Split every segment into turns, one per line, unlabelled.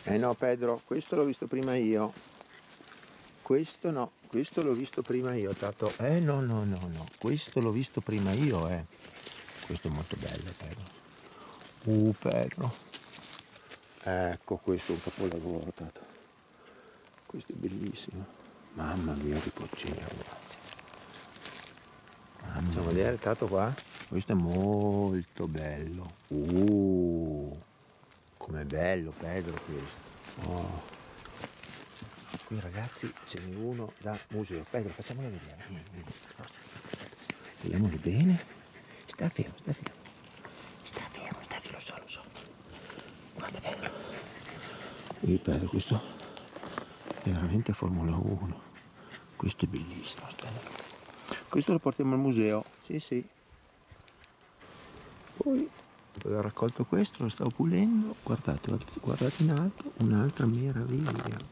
No Pedro, questo l'ho visto prima io. Questo no, questo l'ho visto prima io, Tato. No, questo l'ho visto prima io, Questo è molto bello, Pedro. Pedro. Ecco, questo è un capolavoro, Tato. Questo è bellissimo. Mamma mia che porcini, ragazzi. Facciamo vedere, Tato, qua. Questo è molto bello. Com'è bello, Pedro, questo. Oh. Qui ragazzi ce n'è uno da museo. Pedro, facciamolo vedere. Vieni. Vediamolo bene. Sta fermo. Lo so. Guarda Pedro. Pedro, questo è veramente Formula 1. Questo è bellissimo. Questo lo portiamo al museo. Sì. Poi ho raccolto questo, lo stavo pulendo. Guardate in alto, un'altra meraviglia.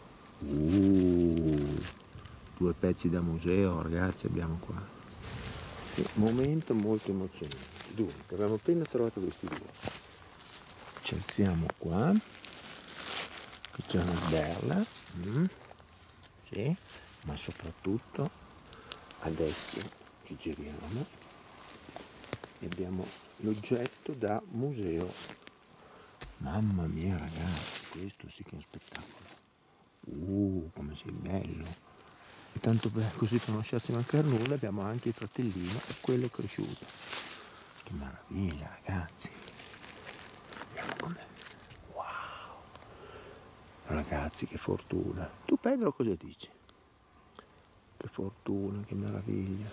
2 pezzi da museo, ragazzi, abbiamo qua. Sì, momento molto emozionante. Dunque, abbiamo appena trovato questi 2. Ci alziamo qua, che c'è una berla, sì, ma soprattutto adesso ci giriamo e abbiamo l'oggetto da museo. Mamma mia ragazzi, questo sì che è un spettacolo. Come sei bello. E tanto così per non lasciarci mancare nulla abbiamo anche il fratellino e quello cresciuto. Che meraviglia ragazzi. Vediamo com'è. Wow. Ragazzi che fortuna. Tu Pedro cosa dici? Che fortuna, che meraviglia.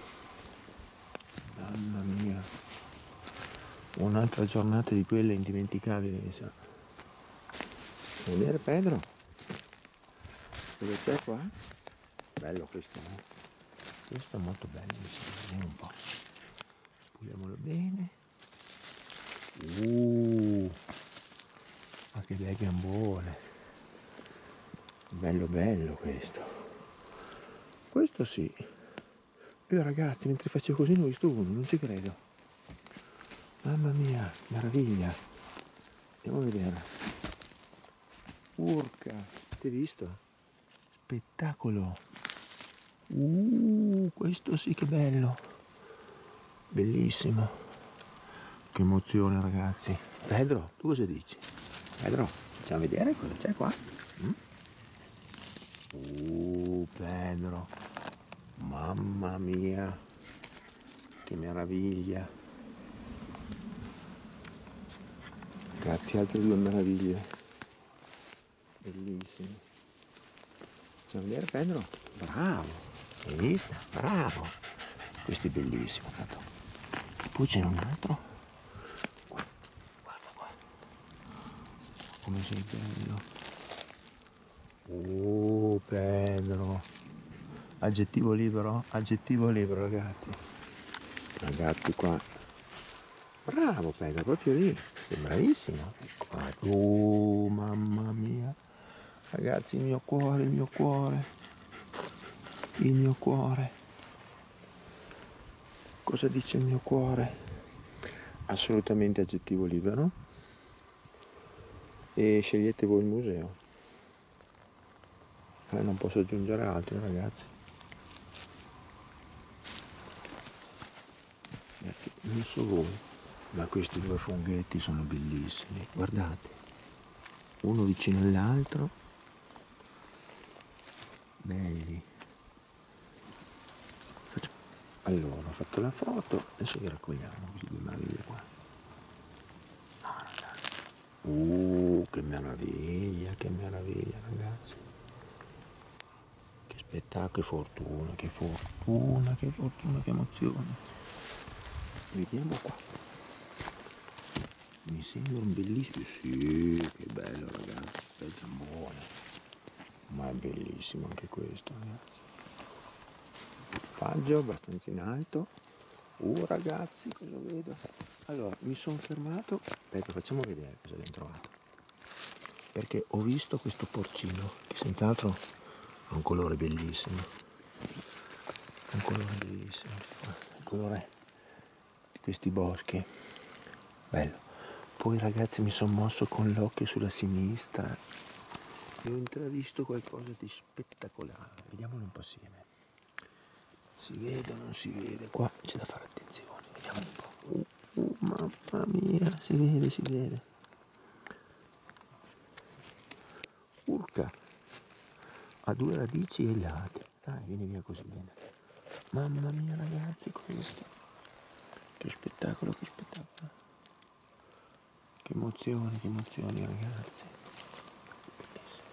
Mamma mia. Un'altra giornata di quelle indimenticabili, mi sa. Vuoi vedere Pedro? Cosa c'è qua? Bello questo, no? Questo è molto bello, mi sembra. Vediamo un po'. Puliamolo bene. Ma che bel gambone. Bello questo. Questo sì. Ragazzi, mentre facevo così ne ho visto uno, non ci credo. Mamma mia, meraviglia. Andiamo a vedere. Urca, ti hai visto? Spettacolo. Questo sì che bello. Bellissimo. Che emozione ragazzi. Pedro, tu cosa dici? Pedro, facciamo vedere cosa c'è qua. Pedro. Mamma mia. Che meraviglia. Ragazzi, altre 2 meraviglie. Bellissimo. Facciamo vedere Pedro. Bravo. Hai visto? Bravo. Questo è bellissimo, Tato. Poi c'è un altro. Guarda qua. Come sei bello. Pedro. Aggettivo libero ragazzi. Ragazzi qua. Bravo Pedro, proprio lì. Sei bravissimo. Ecco. Mamma mia. Ragazzi, il mio cuore. Cosa dice il mio cuore? Assolutamente aggettivo libero. E scegliete voi il museo. Non posso aggiungere altro ragazzi. Ragazzi, non so voi, ma questi 2 funghetti sono bellissimi. Guardate, uno vicino all'altro. Belli. Allora, ho fatto la foto, adesso li raccogliamo questi 2 meraviglie qua. Che meraviglia ragazzi. Che spettacolo, che fortuna, che emozione. Vediamo qua. Mi sembra un bellissimo. Sì, che bello ragazzi, bel gambone. Ma è bellissimo anche questo, ragazzi. Faggio abbastanza in alto. Ragazzi, cosa vedo? Allora, mi sono fermato. Aspetta, facciamo vedere cosa abbiamo trovato. Perché ho visto questo porcino, che senz'altro ha un colore bellissimo. Il colore di questi boschi. Bello. Poi ragazzi mi sono mosso con l'occhio sulla sinistra e ho intravisto qualcosa di spettacolare. Vediamolo un po' assieme. Si vede o non si vede? Qua c'è da fare attenzione, vediamo un po'. Mamma mia, si vede, si vede. Urca, ha due radici ai lati. Dai, vieni via così bene. Mamma mia ragazzi, questo. Che spettacolo, che spettacolo. Che emozioni ragazzi. Bellissimo.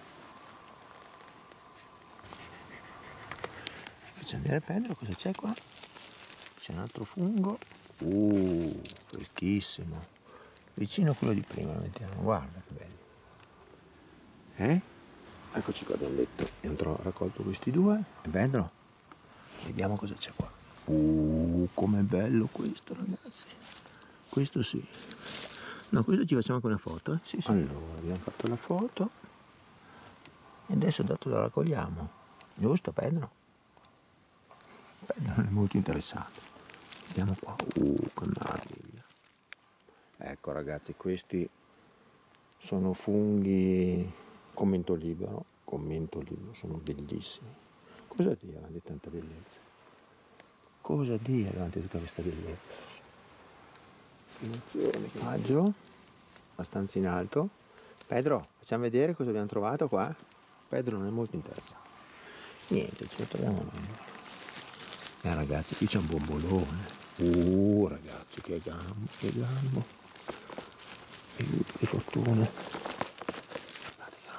Facciamo vedere Pedro cosa c'è qua. C'è un altro fungo. Freschissimo. Vicino a quello di prima lo mettiamo. Guarda che bello. Eccoci qua, abbiamo detto. Abbiamo raccolto questi due. E Pedro, vediamo cosa c'è qua. Com'è bello questo ragazzi. Questo sì. No, questo ci facciamo anche una foto, eh? Sì, sì. Allora, abbiamo fatto la foto. E adesso dato lo raccogliamo. Giusto Pedro? Pedro è molto interessato. Vediamo qua. Che meraviglia. Ecco ragazzi, questi sono funghi commento libero, sono bellissimi. Cosa dire davanti a tanta bellezza? Cosa dire davanti a tutta questa bellezza? Emozione, raggio, abbastanza in alto. Pedro, facciamo vedere cosa abbiamo trovato qua? Pedro non è molto interessato. Niente, ce lo troviamo noi. Ragazzi, qui c'è un bombolone. Ragazzi, che gambo, che gambo. Aiuto, che fortuna. Guardate che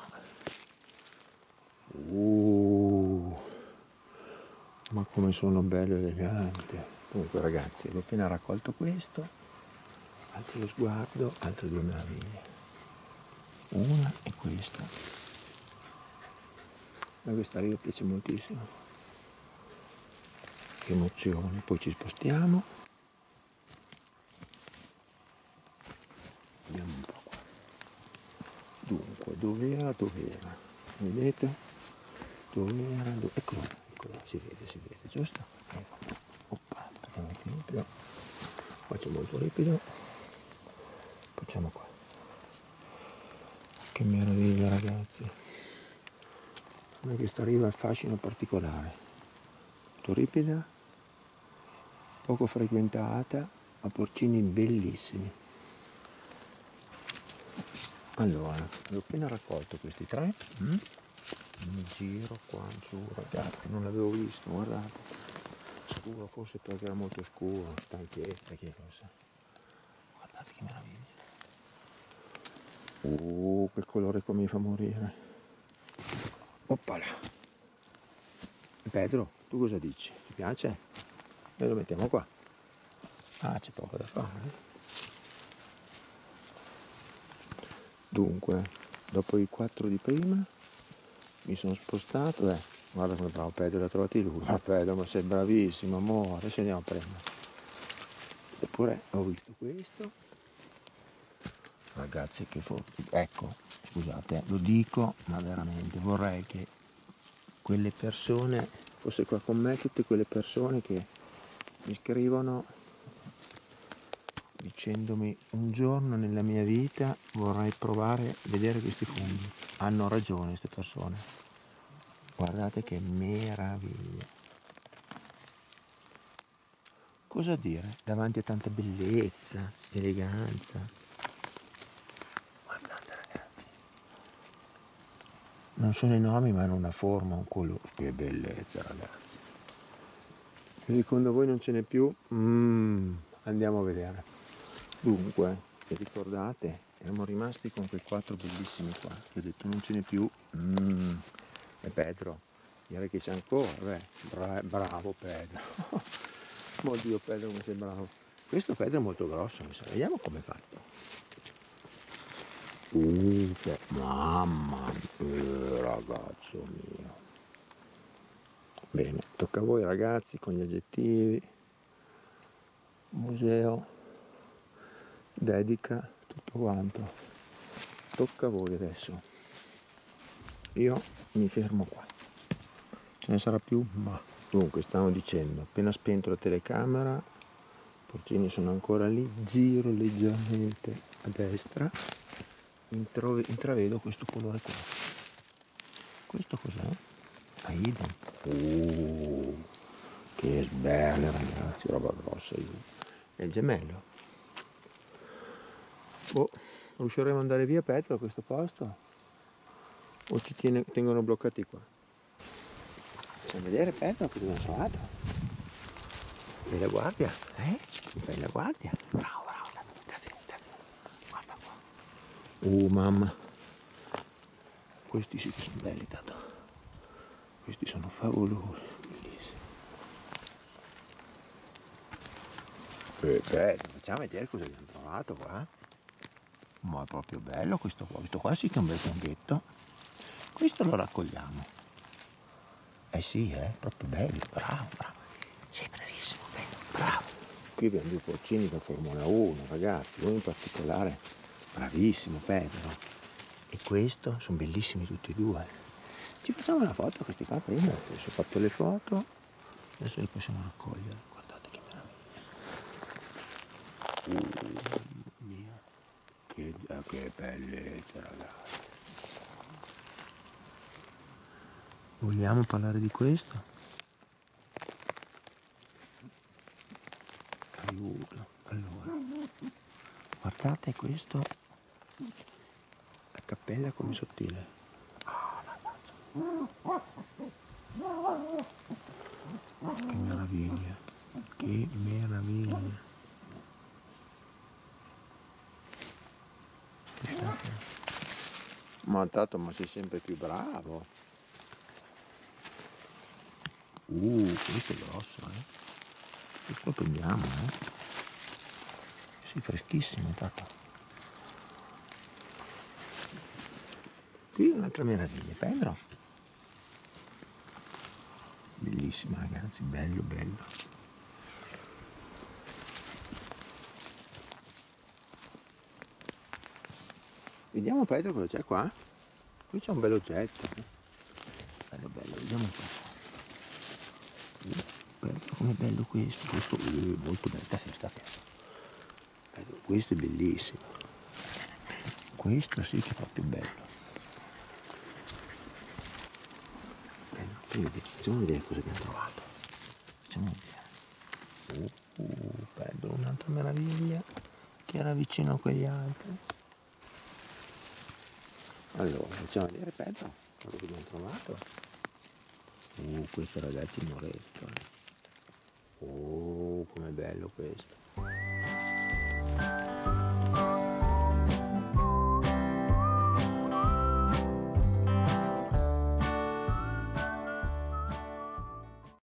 roba. Ma come sono bello e elegante. Comunque ragazzi, ho appena raccolto questo. Alzo lo sguardo, altre due meraviglie. Una è questa. A questa riva piace moltissimo. Che emozione. Poi ci spostiamo. Vediamo un po' qua. Dunque, dov'era? Vedete? Dov'era? Eccolo, si vede, giusto? Ecco. Oppa, togliamo l'equilibrio. Faccio molto ripido. Facciamo qua. Che meraviglia ragazzi. A me questa riva ha fascino particolare. Molto ripida, poco frequentata, ma porcini bellissimi. Allora, ho appena raccolto questi tre. Mi giro qua giù ragazzi, non l'avevo visto, guardate. Scuro, forse perché era molto scuro, stanchezza, che cosa. Guardate che meraviglia. Quel colore come mi fa morire. Oppala. Pedro, tu cosa dici? Ti piace? Noi lo mettiamo qua. C'è poco da fare. Dunque, dopo i 4 di prima mi sono spostato. Guarda come bravo Pedro, l'ha trovati lui. Ma Pedro, ma sei bravissimo, amore, adesso andiamo a prendere. Eppure ho visto questo. Ragazzi, ecco, scusate, lo dico, ma veramente vorrei che quelle persone, fosse qua con me, tutte quelle persone che mi scrivono dicendomi un giorno nella mia vita vorrei provare a vedere questi funghi. Hanno ragione queste persone. Guardate che meraviglia. Cosa dire davanti a tanta bellezza, eleganza. Guardate ragazzi. Non sono enormi ma hanno una forma, un colore. Che bellezza ragazzi. Se secondo voi non ce n'è più, andiamo a vedere. Dunque, vi ricordate, eravamo rimasti con quei 4 bellissimi qua, che ho detto non ce n'è più, e Pedro, direi che c'è ancora, bravo Pedro, oddio Pedro come sei bravo, questo Pedro è molto grosso, mi sa, vediamo come è fatto, mamma mia, ragazzo mio, bene, tocca a voi ragazzi con gli aggettivi, museo, dedica, tutto quanto, tocca a voi adesso, io mi fermo qua, ce ne sarà più, ma dunque stavo dicendo, appena spento la telecamera, i porcini sono ancora lì, giro leggermente a destra intravedo questo colore qua. Questo cos'è? Aiden. Che sberle ragazzi, roba grossa. È il gemello. Boh, riusciremo ad andare via Petro da questo posto? O ci tengono bloccati qua? Facciamo vedere Petro cosa abbiamo trovato. Bella guardia, bella guardia. Bravo, Davide. Guarda qua. Mamma. Questi sì che sono belli, Tato. Questi sono favolosi, bellissimi. Bello, facciamo vedere cosa abbiamo trovato qua. Ma è proprio bello questo qua sì che è un bel funghetto. Questo lo raccogliamo. Sì, proprio bello, bravo. Sei bravissimo, bello, bravo. Qui abbiamo due porcini da Formula 1, ragazzi, uno in particolare, bravissimo Pedro. E questo, sono bellissimi tutti e due. Ci facciamo una foto questi qua prima, adesso ho fatto le foto, adesso li possiamo raccogliere, guardate che meraviglia. Mamma mia, che bellezza ragazzi. Vogliamo parlare di questo? Aiuto, allora, guardate questo, la cappella come sottile. Che meraviglia, che meraviglia. Ma Tato, ma sei sempre più bravo. Questo è grosso, questo lo prendiamo, Sì, freschissimo, Tato. Qui un'altra meraviglia, Pedro. Bellissima ragazzi, bello. Vediamo Pedro cosa c'è qua. Qui c'è un bel oggetto. Bello, vediamo un po'. Pedro, com'è bello questo molto bello, sta fermo. Questo è bellissimo. Questo sì che è proprio bello. Facciamo vedere cosa abbiamo trovato. Facciamo vedere. Pedro, un'altra meraviglia che era vicino a quegli altri. Allora, facciamo vedere Pedro cosa abbiamo trovato. Questo ragazzi è un orecchio. Com'è bello questo.